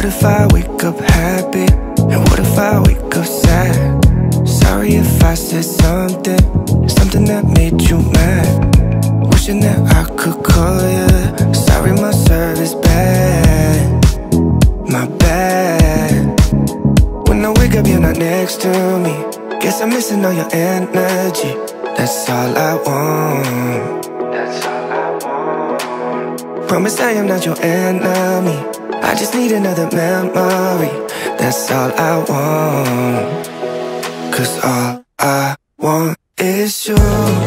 if I wake up happy? And what if I wake up sad? Sorry if I said something that made you mad. Wishing that I could call you. Sorry my service bad, my bad. When I wake up you're not next to me. Guess I'm missing all your energy. That's all I want. That's all I want. Promise I am not your enemy. I just need another memory. That's all I want. 'Cause all I want is you.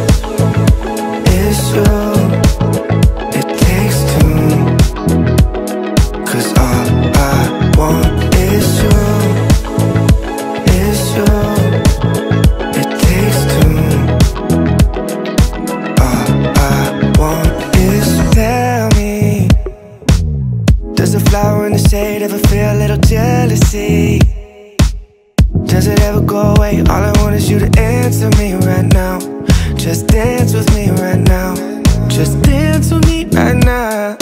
Is you. It takes two. 'Cause all I want is you. Is you. It takes two. All I want is you. Tell me, does a flower in the shade ever feel a little jealousy? Does it ever go away? All I want is you to answer me right now. Just dance with me right now. Just dance with me right now.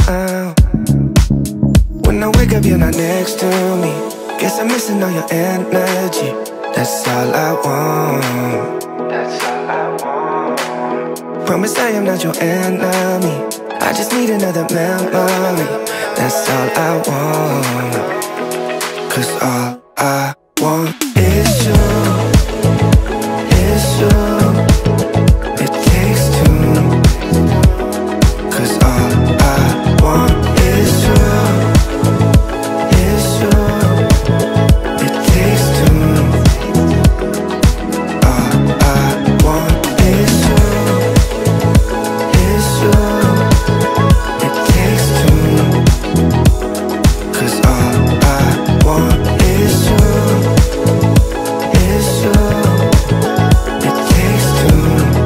When I wake up you're not next to me. Guess I'm missing all your energy. That's all I want. That's all I want. Promise I am not your enemy. I just need another memory. That's all I want. 'Cause all I want is you. Is you. It takes two. 'Cause all I want is you. Is you. It takes two. All I want is you. Is you. It takes two. 'Cause all I want is you. Is you. It takes two.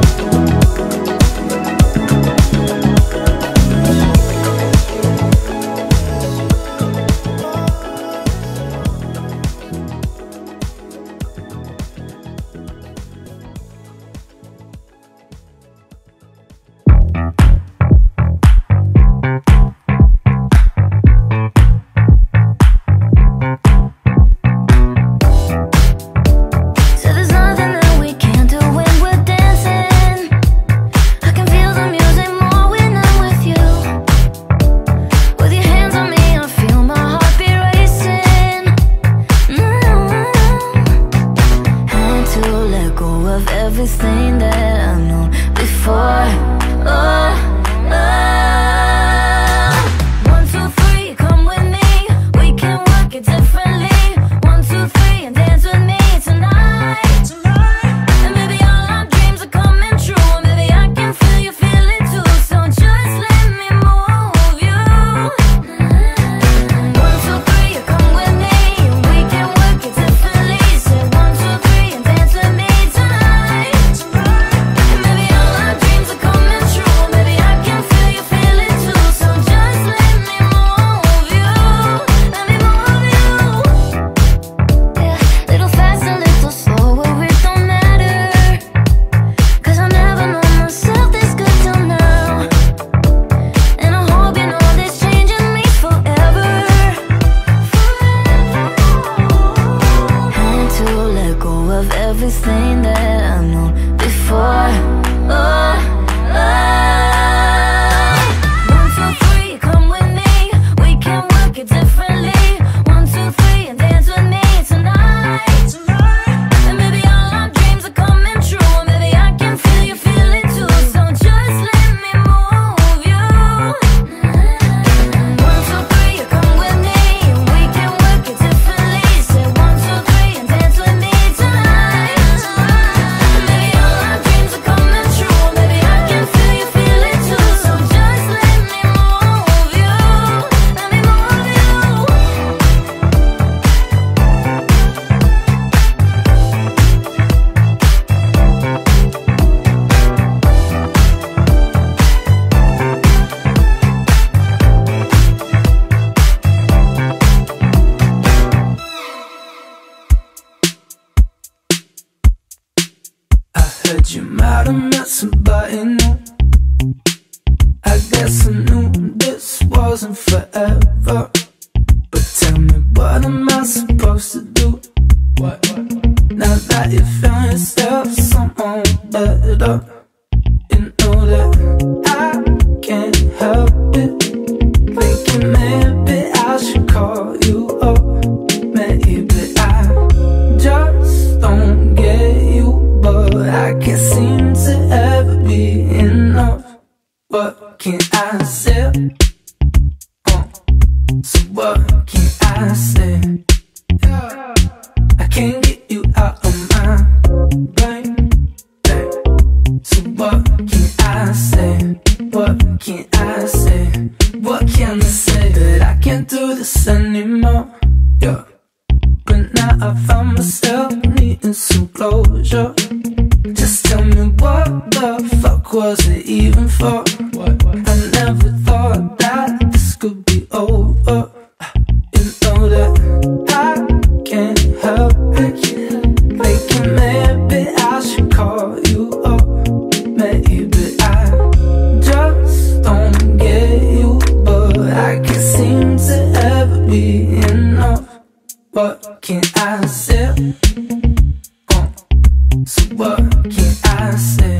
So there's nothing that we can't do when we're dancing. I can feel the music more when I'm with you. With your hands on me, I feel my heartbeat racing. Had to let go of everything that I know before. Oh, oh. 1, 2, 3, come with me. We can work it differently. 1, 2, 3, and dance with me tonight. And maybe all our dreams are coming true. Maybe I can feel you feel it too. So just let me move you. 1, 2, 3, you come with me. We can work it differently. Say 1, 2, 3, and dance with me tonight. And maybe all our dreams are coming true. Maybe I can feel you feel it too. So just let me move you. Let me move you. Yeah, little fast, a little slower, it don't matter. 'Cause I never know myself this good till now. And I hope you know this changing me forever. Had to let go of everything that I know before. Oh, oh. 1, 2, 3, come with me. We can work it differently. 1, 2, 3, and dance with me tonight. And maybe all our dreams are coming true. Maybe I can feel you feel it too. So just let me move you. 1, 2, 3, you come with me. We can work it differently. Say 1, 2, 3, and dance with me tonight. And maybe all our dreams are coming true. Maybe I can feel you feel it too. So just let me move you. Let me move you. I heard you might have met somebody new. I guess I knew this wasn't forever. But tell me what what am I supposed to do? Now that you found yourself someone better, you know that I can't help it, thinking maybe I should call you up. Maybe I just don't get you, but I can't seem to ever be enough. What can I say? So what can I say? I can't get you out of my brain. So what can I say? What can I say? What can I say? That I can't do this anymore, yeah. But now I found myself needing some closure. Just tell me what the fuck was it even for? I never thought that this could be over. You know that I can't help it, thinking maybe I should call you up. Maybe I just don't get you, but I can't seem to ever be enough. What can I say? So what can I say?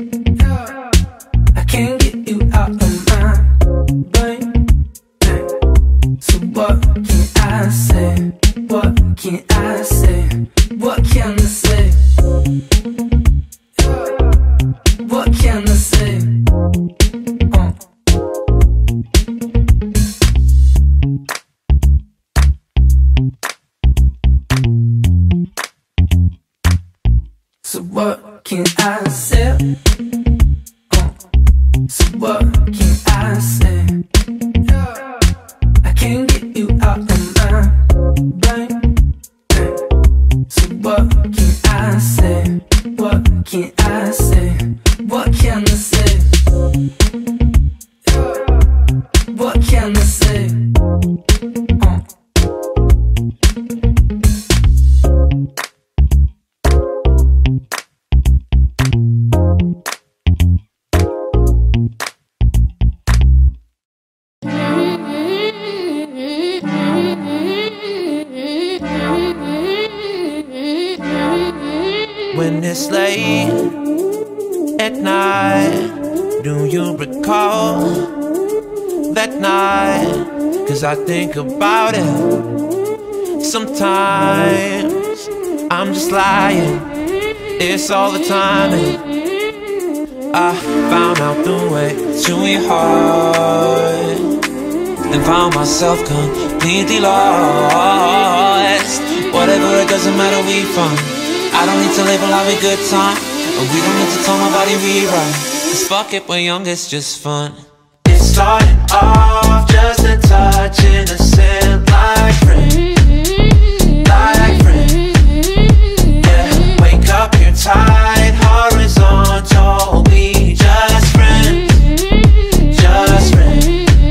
I can't get you out of my brain. So what can I say? What can I say? What can I say? What can I say? So what can I say? So what can I say? I can't get you out of my brain. So what can I say? What can I say? What can I say? What can I say? When it's late at night, do you recall that night? 'Cause I think about it sometimes. I'm just lying, it's all the timing. I found out the way to your heart and found myself completely lost. Whatever, it doesn't matter, we fun. I don't need to label our good time, and we don't need to tell my body rewrite. 'Cause fuck it, we're young, it's just fun. It started off just a touch, innocent, like friends, like friends. Yeah, wake up, you're tight, horizontal, we just friends, just friends.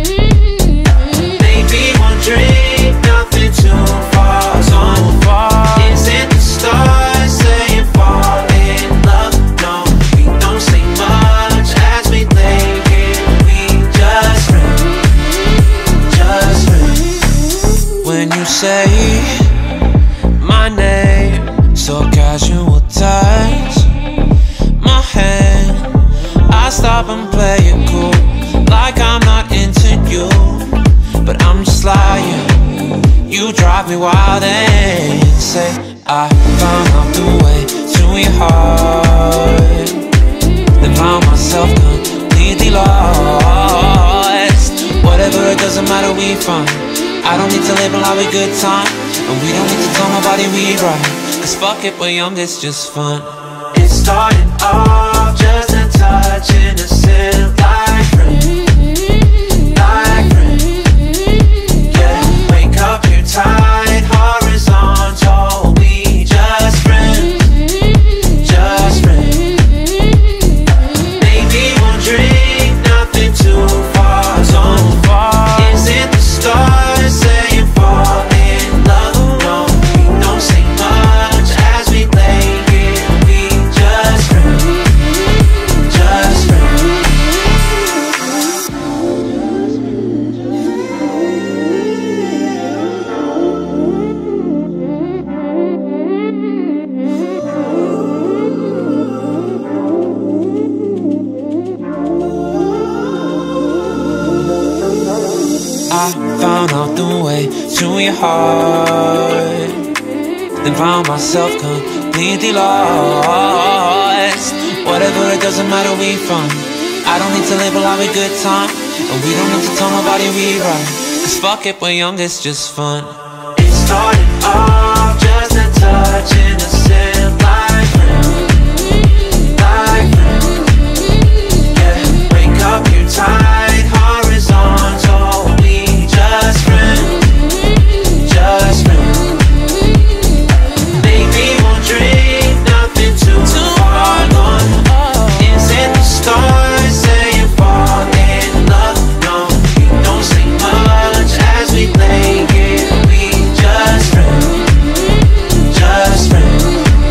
Maybe one drink, nothing too far, so far. Isn't the stars saying fall in love? No, we don't say much as we lay here. We just friends, just friends. When you say my name, so casual touch my hand, I stop and play it cool, like I'm not into you, but I'm just lying. You drive me wild and say I found out the way to your heart, then found myself completely lost. Whatever, it doesn't matter, we fun. I don't need to label our good time, and we don't need to tell my body rewrite. 'Cause fuck it, we're young, it's just fun. It started off just a touch, innocent, like friends, like friends. Yeah, wake up, you're tight, horizontal, we just friends, just friends. Maybe one drink, nothing too far, so far. Isn't the stars saying fall in love? No, we don't say much as we lay here. We just friends, just friends. the way to your heart. Then found myself completely lost. Whatever, it doesn't matter where we from. I don't need to label our good time, and we don't need to tell nobody we right. Cause fuck it, we're young, it's just fun. It started off just a touch innocent, like yeah, break up your tight horizontal. We just friends, just friends. Maybe we'll drink nothing too far gone. Is it the stars saying fall in love? No, we don't say much as we play it. We just friends, just friends.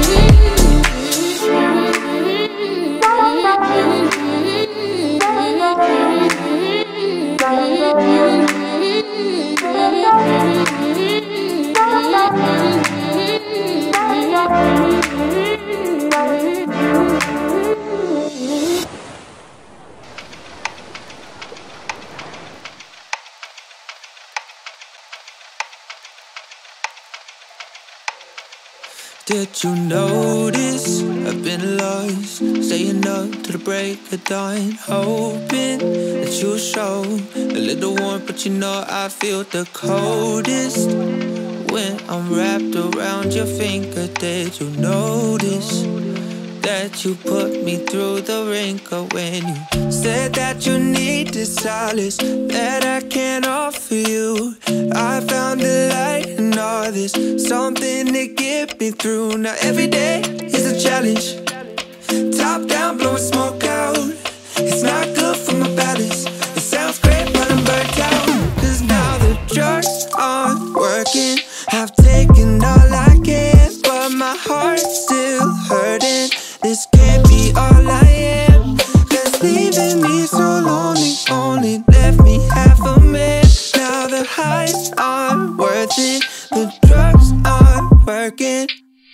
Did you notice I've been lost, staying up to the break of dawn, hoping that you'll show a little warmth, but you know I feel the coldest when I'm wrapped around your finger. Did you notice that you put me through the wrinkle when you said that you needed solace that I can't offer you? I found the light in all this, something to get me through. Now every day is a challenge, top down, blowing smoke out. It's not good for my balance. It sounds great, but I'm burnt out. Cause now the drugs aren't working. I've taken all I can, but my heart's still hurting. This can't be all I am, cause leaving me so lonely only left me half a man. Now the highs aren't worth it, the drugs aren't working.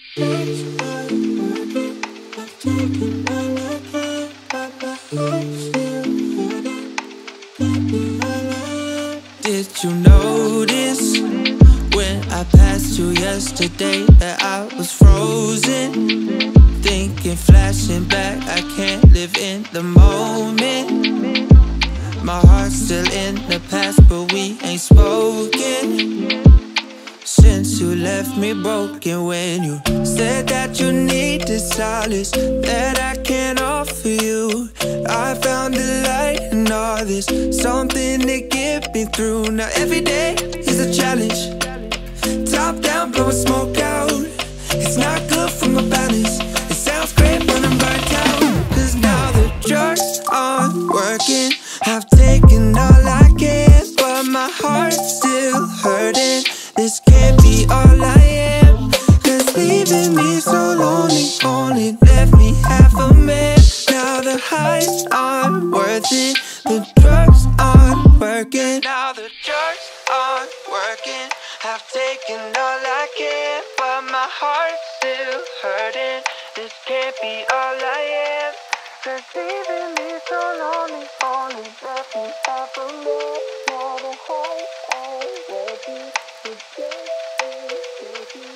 Did you notice when I passed you yesterday that I was frozen? Thinking, flashing back, I can't live in the moment. My heart's still in the past, but we ain't spoken since you left me broken. When you said that you needed solace that I can't offer you, I found the light in all this, something to get me through. Now every day is a challenge, top down, blowing smoke out. It's not good for my balance. It sounds great, but I'm burnt out. Cause now the drugs aren't working. I've taken all I can, but my heart's still hurting. This can't be all I am, cause leaving me so lonely only left me half a man. Now the highs aren't worth it, the drugs aren't working. Now the drugs aren't working. I've taken all I can, but my heart's still hurting. This can't be all I am, cause leaving me so lonely only left me half a man. Now the highs aren't working, the drugs aren't working.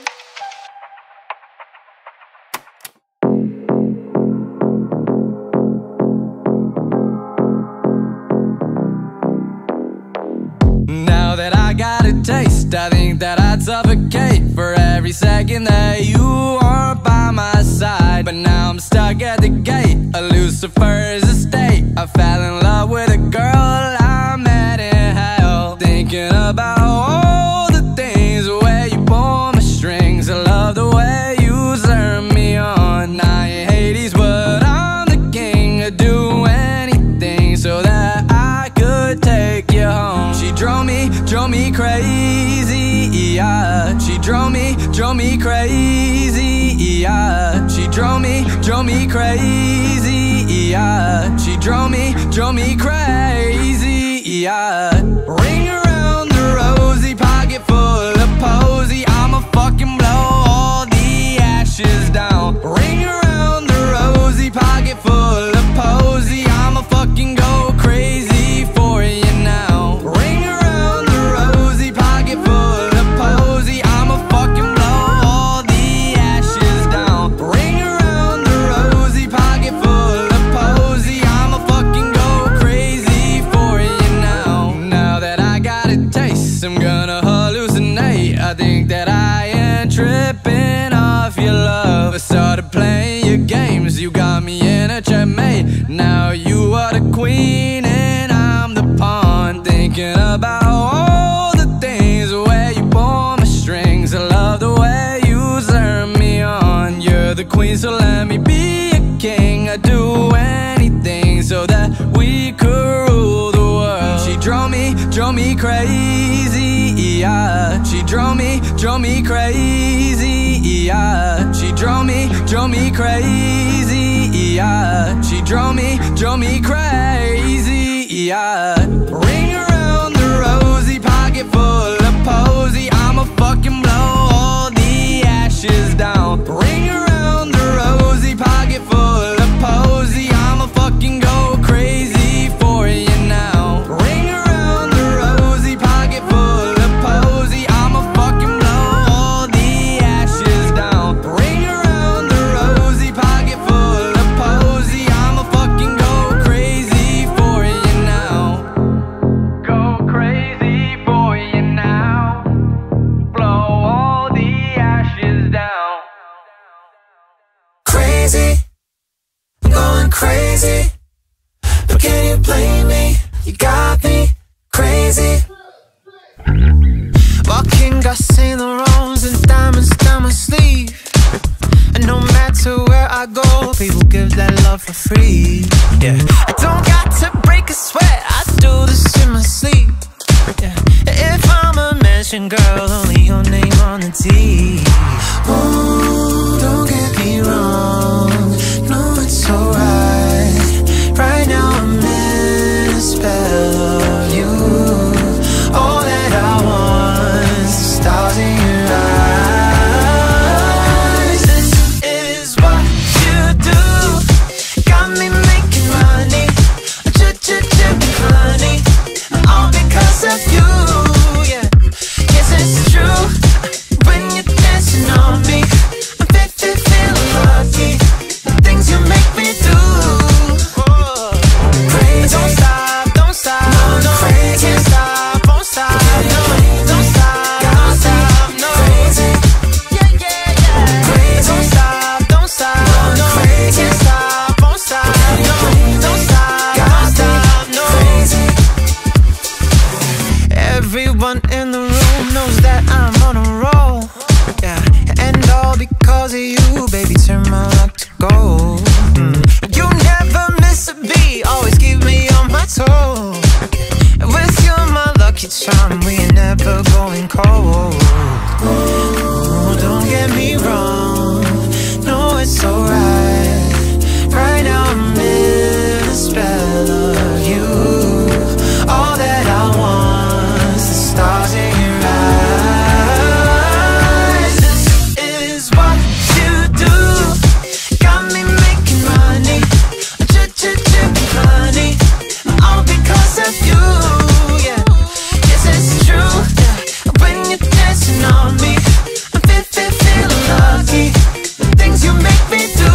Now that I got a taste, I think that I'd suffocate for every second that you aren't by my side. But now I'm stuck at the gate, a Lucifer's estate. I fell in love with a girl I met in hell, thinking about all the things where you pull my strings. I love the way you turn me on. I ain't Hades, but I'm the king. I'd do anything so that I could take you home. She drove me crazy, yeah. She drove me crazy, yeah. She drove me crazy, yeah. She drove me crazy, yeah. Ring around the rosy, pocket full of posy. I'ma fucking blow all the ashes down. Ring around the rosy, pocket full of posy. I'ma fucking go crazy for you now. Ring around the rosy, pocket queen, so let me be a king. I'd do anything so that we could rule the world. She drove me crazy, yeah. She drove me crazy, yeah. She drove me crazy, yeah. She drove me crazy, yeah. Ring around the rosy, pocket full of posy. I'ma fucking blow all the ashes down. Ring around the rosy, pocket full of posy. I'ma fucking go crazy for you now. Ring around the rosy, pocket full of posy. I'ma fucking blow all the ashes down. Ring around the rosy, pocket full of posy. I'ma fucking go crazy for you now. Go crazy for you now. Blow all the ashes down. Crazy, I'm going crazy. But can you blame me? You got me crazy. Walking got Saint Laurents and diamonds down my sleeve. And no matter where I go, people give that love for free. Yeah, I don't got to break a sweat, I do this in my sleep. Yeah, if I'm a mansion girl, only your name on the T. Oh, don't get me wrong, no, it's alright. Right now I'm in a spell of you. All that I want is the stars in your eyes. This is what you do, got me making money, honey, all because of you, yeah. Yes, it's true, when you're dancing on me, I'm feeling lucky, the things you make me do. Crazy, don't stop, no, crazy, can't stop, won't stop, no, don't stop, no, crazy, yeah, crazy, don't stop, no, crazy, can't stop, won't stop, no, don't stop, no, crazy. Everyone in the room knows that I'm on a roll, yeah, and all because of you, baby, turn my luck to gold. You never miss a beat, always keep me on my toes. With you, my lucky charm, we ain't never going cold. Oh, don't get me wrong, no, it's alright. Right now I'm in a spell of you. All that I want is the stars in your eyes. This is what you do, got me making money, honey, all because of you, yeah. Yes, it's true, yeah. When you're dancing on me, I'm feeling lucky, the things you make me do.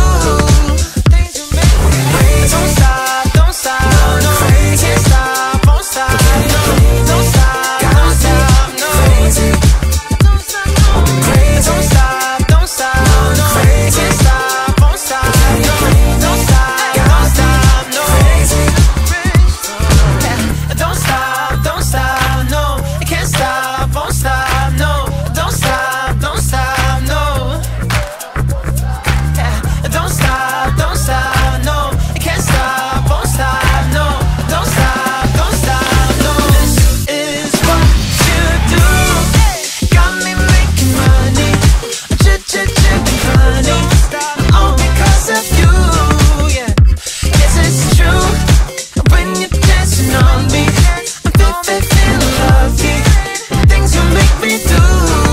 Don't stop, no, crazy, can't stop, won't stop, no, don't stop, no, crazy, crazy, don't stop, no, crazy, can't stop, won't stop, no, don't stop, no, crazy, don't stop, no, it can't stop, won't stop, no, don't stop, no, don't stop, no, it can't stop, won't stop, no, don't stop, no. This is what you do, got me making money, honey, all because of you, yeah. Yes, it's true, when you're dancing on me, I'm feeling lucky, things you make me do.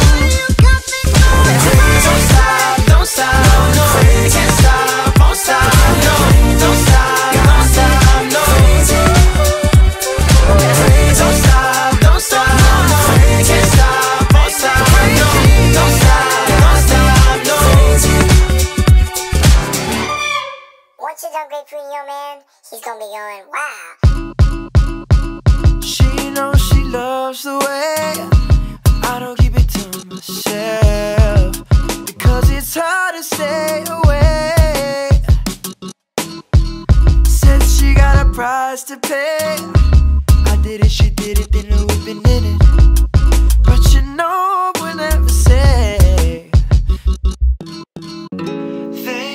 Don't stop, no, crazy, can't stop, won't stop, no, don't stop, no, crazy, don't stop, no, crazy, can't stop, won't stop, no, don't stop, no, crazy. Once you done grapefruit your man, he's gonna be going, wow. She knows she loves the way I don't keep it to myself, because it's hard to stay away. Said she got a price to pay, I did it, she did it, then we've been in it. But you know we'll never say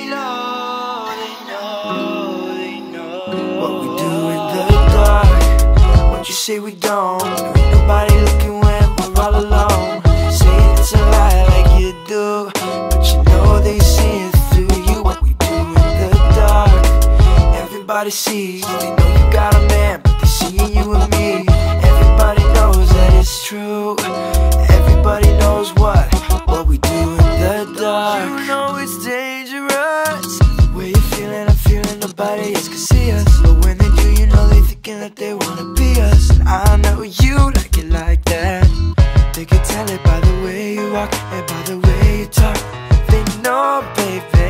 say we don't? Ain't nobody looking when we're all alone. Saying it's a lie like you do, but you know they see it through you. What we do in the dark, everybody sees. They know you got a man, but they seeing you and me. Everybody knows that it's true. Everybody knows what we do in the dark. You know it's dangerous. The way you're feeling, I'm feeling nobody else can see us. But when they do, you know they thinking that they wanna be us. And I know you like it like that. They can tell it by the way you walk and by the way you talk. They know, baby.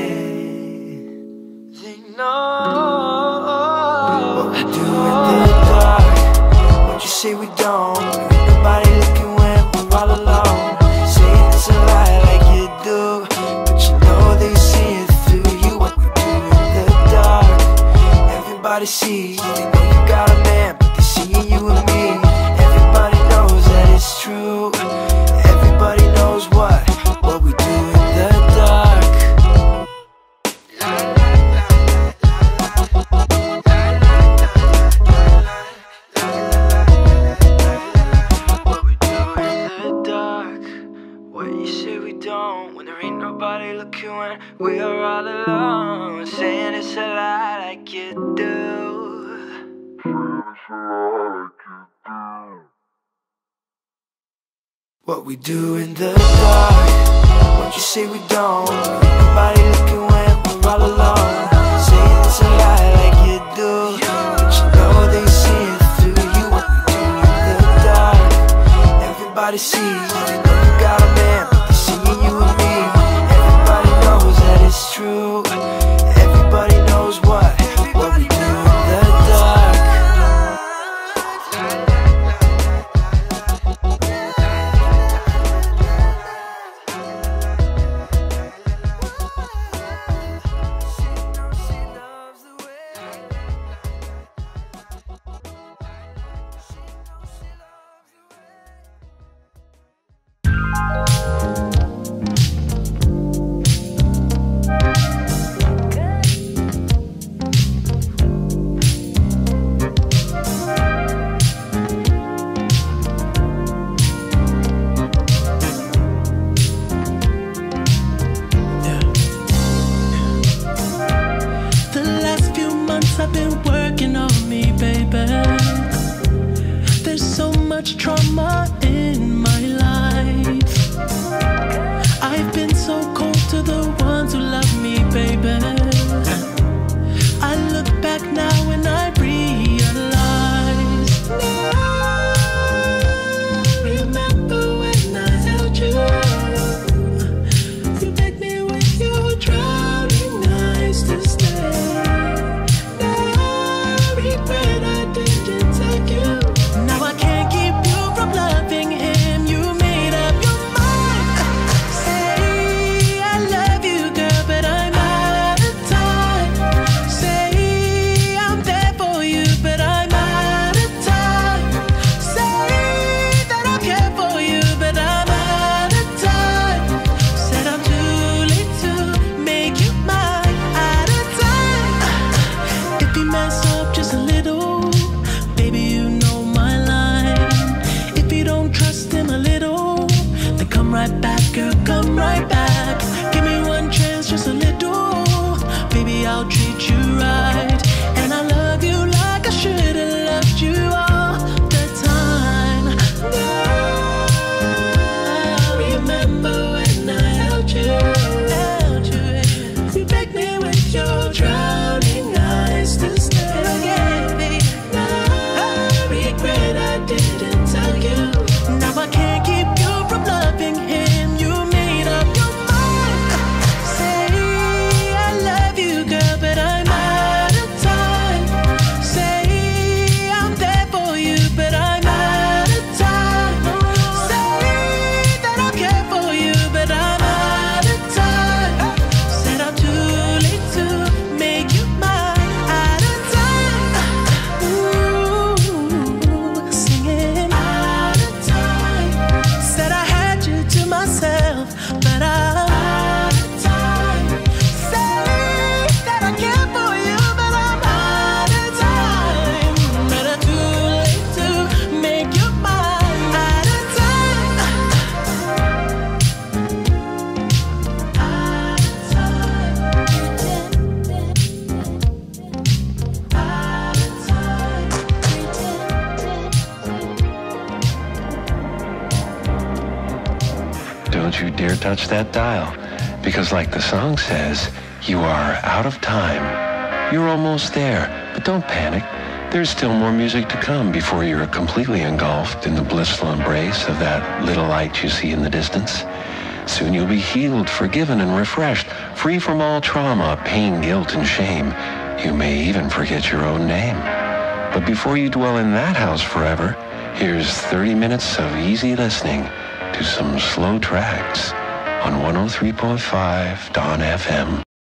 They know what we do in the dark. Won't you say we don't? Ain't nobody looking when we're all alone. Saying it's a lie like you do, but you know they see it through you. What we do in the dark, everybody sees. They know you got a man, but they seeing you and me. Everybody knows that it's true. Everybody knows what we do in the dark. What we do in the dark. What you say we don't, when there ain't nobody looking when we are all alone. Saying it's a lie like you do. What we do in the dark. Won't you say we don't? Ain't nobody looking when we're all alone. Saying it's a lie like you do, but you know they see it through you. What we do in the dark, everybody sees. They know you got a man, but they seeing you and me. Everybody knows that it's true. Everybody knows what we do in the dark. The last few months I've been working on me, baby. There's so much trauma in my life. I've been so cold to the ones who love me, baby. I look back now and I realize. Remember when I held you? You begged me with your drowning eyes to stay. Now I regret I didn't take you. Now I can't keep you from loving him. You made up your mind. Say I love you, girl, but I'm out of time. Say I'm there for you, but I'm out of time. Say that I care for you, but I'm out of time. Said I'm too late to make you mine. Out of touch that dial. Because like the song says, you are out of time. You're almost there, but don't panic. There's still more music to come before you're completely engulfed in the blissful embrace of that little light you see in the distance. Soon you'll be healed, forgiven, and refreshed, free from all trauma, pain, guilt, and shame. You may even forget your own name. But before you dwell in that house forever, here's 30 minutes of easy listening to some slow tracks on 103.5 Dawn FM.